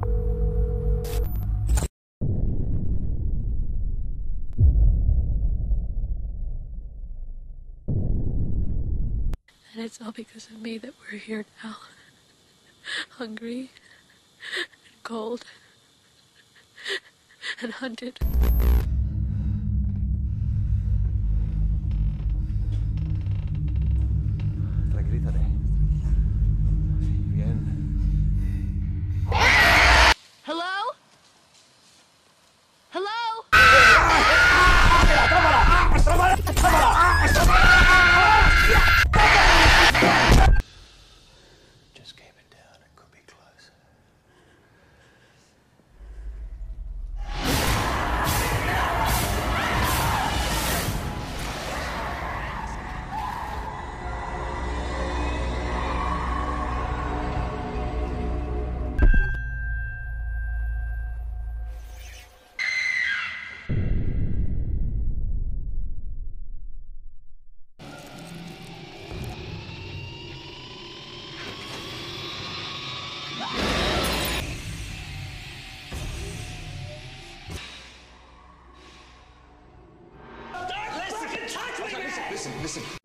And it's all because of me that we're here now. Hungry and cold and hunted. Tranquilízate. Bien. Hello? Hello? Just keep it down. It could be close. Listen.